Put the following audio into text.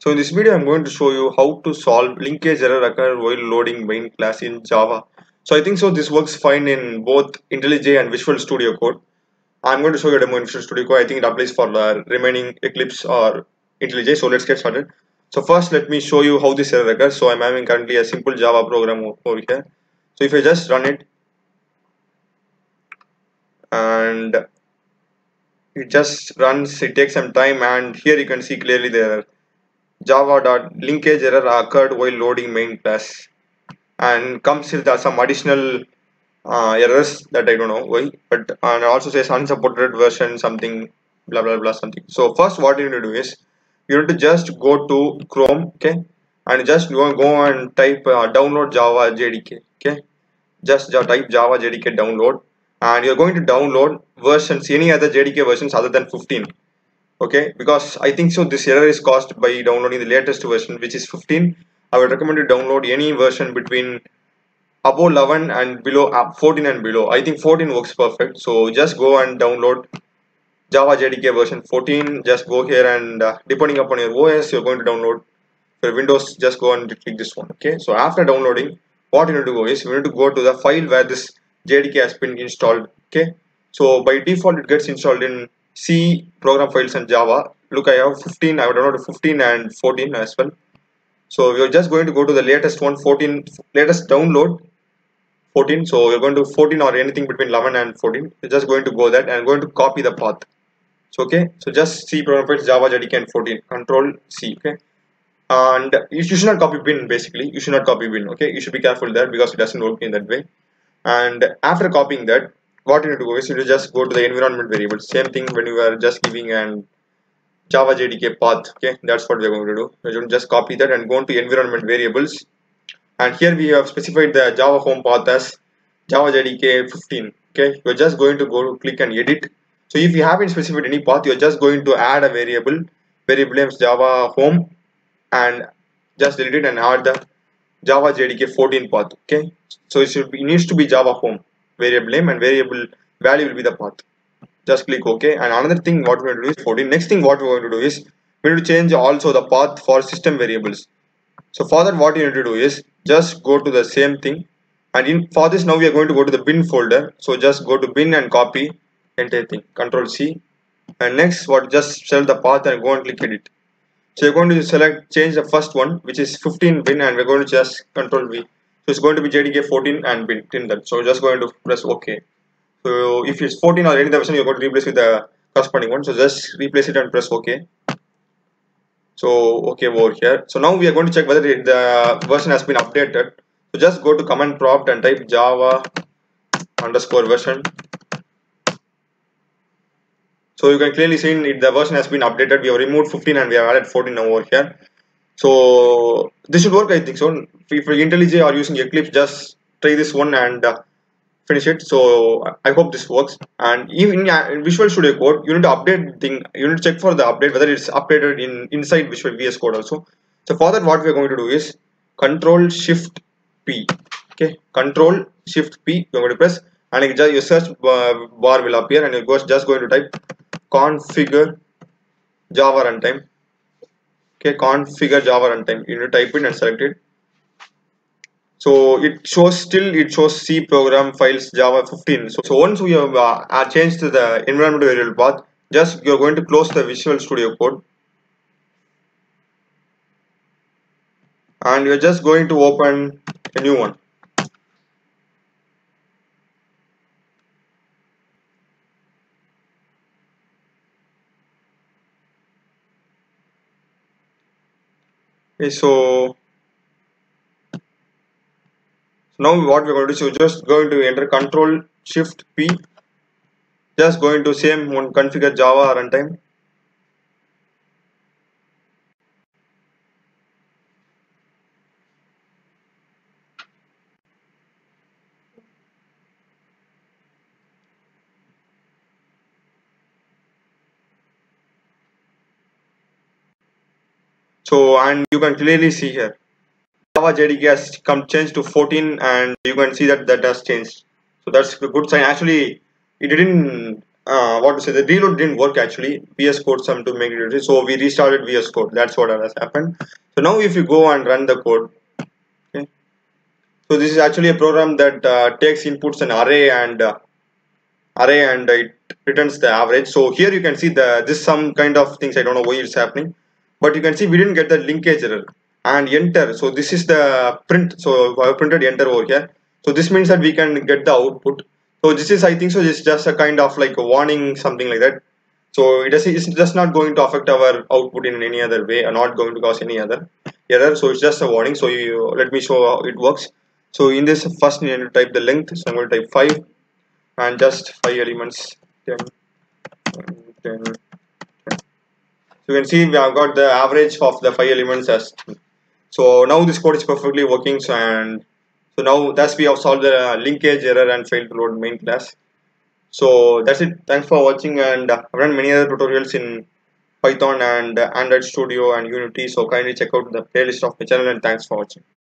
So in this video, I'm going to show you how to solve linkage error occur while loading main class in Java. So I think so this works fine in both Intellij and Visual Studio Code. I'm going to show you a demo in Visual Studio Code. I think it applies for the remaining Eclipse or Intellij. So let's get started. So first, let me show you how this error occurs. So I'm having currently a simple Java program over here. So if I just run it and it just runs, it takes some time, and here you can see clearly the error. Java.linkage error occurred while loading main class, and comes with some additional errors that I don't know why, but and also says unsupported version something blah blah blah something. So first what you need to do is you need to just go to Chrome, okay, and just go and type download Java JDK, okay, just type Java JDK download, and you're going to download versions, any other JDK versions other than 15. Okay, because I think so this error is caused by downloading the latest version, which is 15. I would recommend you download any version between above 11 and below 14 and below. I think 14 works perfect, so just go and download Java JDK version 14. Just go here and depending upon your OS, you're going to download. For Windows, just go and click this one. Okay, so after downloading, what you need to go is you need to go to the file where this JDK has been installed. Okay, so by default it gets installed in C program files and Java. Look, I have 15. I would download 15 and 14 as well. So we are just going to go to the latest one, 14, latest download 14. So we're going to 14 or anything between 11 and 14. We're just going to go that and going to copy the path. So okay, so just C program files Java JDK and 14. Control C. Okay, and you should not copy bin. Basically, you should not copy bin. Okay, you should be careful there because it doesn't work in that way. And after copying that, what you need to go is you need to just go to the environment variable. Same thing when you are just giving an Java JDK path. Okay, that's what we're going to do. You just copy that and go into environment variables, and here we have specified the Java home path as Java JDK 15. Okay, you're just going to go to click and edit. So if you haven't specified any path, you're just going to add a variable name is Java home, and just delete it and add the Java JDK 14 path. Okay, so it needs to be Java home variable name, and variable value will be the path. Just click OK. And another thing what we're going to do is 14. Next thing what we're going to do is we need to change also the path for system variables. So for that, what you need to do is just go to the same thing, and for this now we are going to go to the bin folder. So just go to bin and copy entire thing. Control C, and next what just select the path and go and click edit. So you're going to change the first one, which is 15 bin, and we're going to just Control V. So it's going to be JDK 14 and bin in that. So just going to press OK. So if it's 14 or any other version, you're going to replace with the corresponding one. So just replace it and press OK. So OK over here. So now we are going to check whether the version has been updated. So just go to command prompt and type Java underscore version. So you can clearly see the version has been updated. We have removed 15 and we have added 14 over here. So this should work, I think so. If Intellij are using Eclipse, just try this one and finish it. So I hope this works. And even in Visual Studio Code, you need to update thing. You need to check for the update whether it's updated inside Visual VS Code also. So for that, what we are going to do is Control Shift P. Okay, Control Shift P. You're going to press, and your search bar will appear, and you're just going to type configure Java runtime. Okay, configure Java runtime. You need to type it and select it. So it shows C program files Java 15. So once we have changed the environment variable path, just you're going to close the Visual Studio Code, and you're just going to open a new one. Okay, so now what we're going to do, so just going to enter Control Shift P, just going to same one, configure Java runtime. So, and you can clearly see here Java JDK has changed to 14, and you can see that has changed. So that's a good sign. Actually, it didn't what to say, the reload didn't work actually. VS Code some to make it ready. So we restarted VS Code. That's what has happened. So now if you go and run the code, okay. So this is actually a program that takes inputs an array and it returns the average. So here you can see this some kind of things. I don't know why it's happening, but you can see we didn't get the linkage error and enter. So this is the print. So I printed enter over here. So this means that we can get the output. So this is, I think so, this is just a kind of like a warning, something like that. So it's just not going to affect our output in any other way, and not going to cause any other error. So it's just a warning. So let me show how it works. So in this first you need to type the length. So I'm going to type 5 and just 5 elements, 10, 10. So you can see we have got the average of the 5 elements as. So now this code is perfectly working. So now thus we have solved the linkage error and failed to load main class. So that's it. Thanks for watching, and I've run many other tutorials in Python and Android Studio and Unity. So kindly check out the playlist of my channel, and thanks for watching.